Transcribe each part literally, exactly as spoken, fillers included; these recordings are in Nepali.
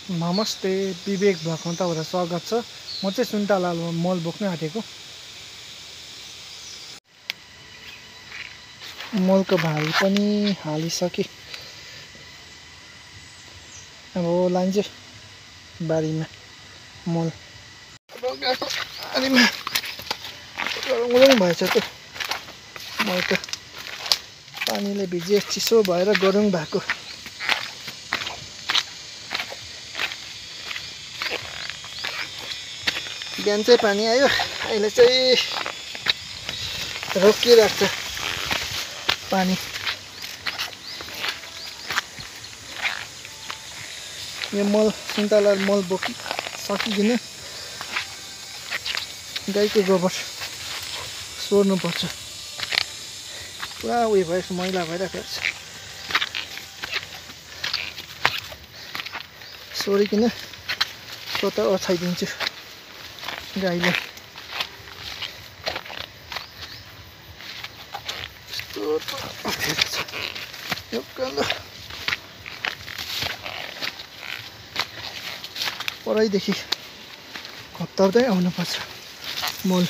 नमस्ते, विवेक भ्लगमा तपाईँलाई स्वागत छ। म चाहिँ सुन्तलाल मल बोक्न आँटेको। मलको भारी पनि हालिसके। अब लान्छु बारीमा मल। अब गएको बारीमा गरौँ भएछ त्यो मल त पानीले भिजे चिसो भएर गरौँ भएको। बिहान चाहिँ पानी आयो, अहिले चाहिँ रोकिरहेको छ पानी। यो मल सुन्तलाल मल बोकी सकिकन गाईको गोबर सोर्नु पर्छ। पुरा उयो भएछ, मैला भइरहेको छ। सोरिकन स्वतः ओछ्याइदिन्छु गाईले। यस्तो अप्ठ्यारो छ यो कालो। परैदेखि हप्ताउँदै आउनुपर्छ मल।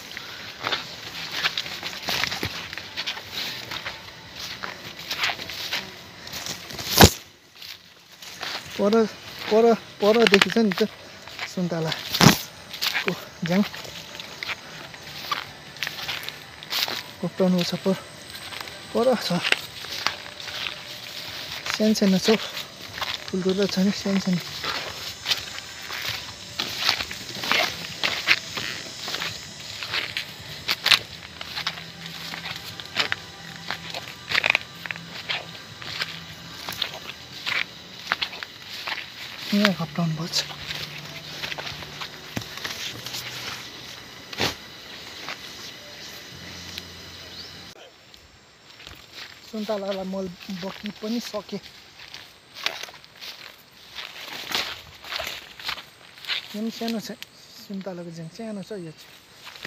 पर पर परदेखि छ नि त सुन्तलाको झ्याङ कोप्टाउनु छ। पर पर छ, सानो सानो छ, ठुल्ठुलो छ नि, सानो सानो। यहाँ घप्टाउनु पर्छ। सुन्तलालाई मल बोकी पनि सके। यो पनि सानो छ, सुन्तलाको झ्याङ सानो छ। यो चाहिँ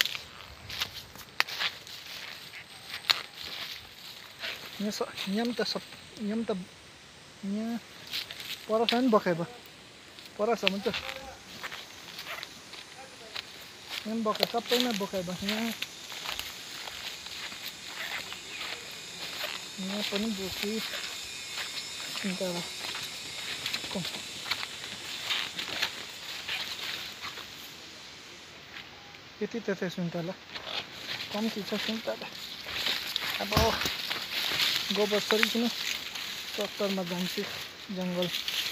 यहाँ स यहाँ पनि त सब यहाँ पनि त यहाँ परसम्म बोकाइ भयो, परसम्म त यहाँ पनि बोकाइ, सबैमा बोकाइ भयो। यहाँ यहाँ पनि बोकी सुन्तलाको यति त थियो सुन्तला, कम्ती छ सुन्तला। अब गोबर सरिकन ट्रक्टरमा जान्छु जङ्गल।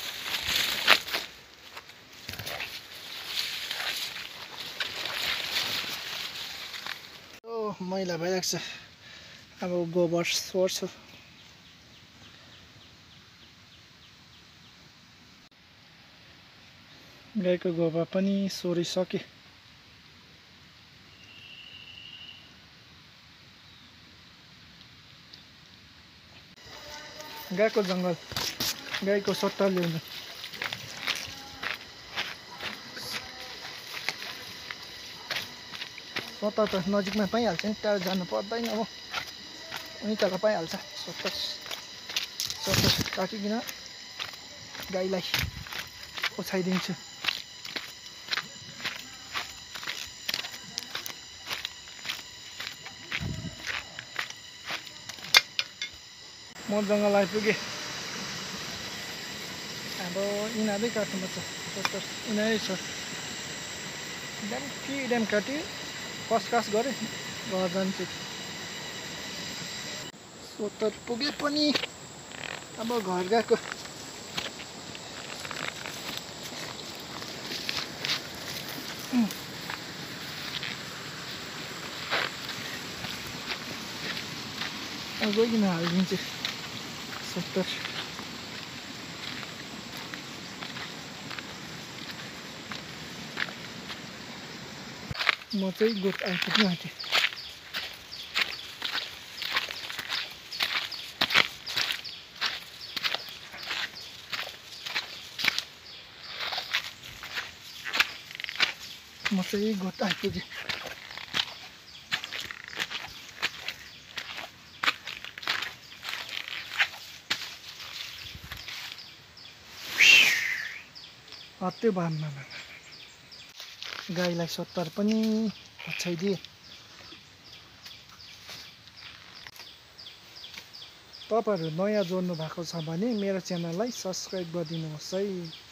ओ मैला भइरहेको छ, अब गोबर सोर्छु। गाईको गोबर पनि सोरिसके। गाईको जङ्गल, गाईको सट्टा ल्याउनु। सट्टा त नजिकमा पाइहाल्छ नि, टाढो जानु पर्दैन। हो उनी तल पाइहाल्छ। सट्टा सट्टा काटिकन गाईलाई ओछ्याइदिन्छु। म जङ्गल आइपुगेँ। अब यिनीहरू काट्नुपर्छ। सट्टा यिनीहरू छ, ड्याम कि ड्याम काट्यो, कसकास गरेँ, घर जान्छु। सोत्तर पुगे पनि अब घर गएको। अब गइकन हालिदिन्छु सत्तर। म चाहिँ गोठ आइपुग्नु आँटेँ। म चाहिँ गोठ आइपुगेँ। त्यो बानमा गाईलाई सत्तर पनि पछाइदिए। तपाईँहरू नयाँ जोड्नु भएको छ भने मेरो च्यानललाई सब्सक्राइब गरिदिनुहोस् है।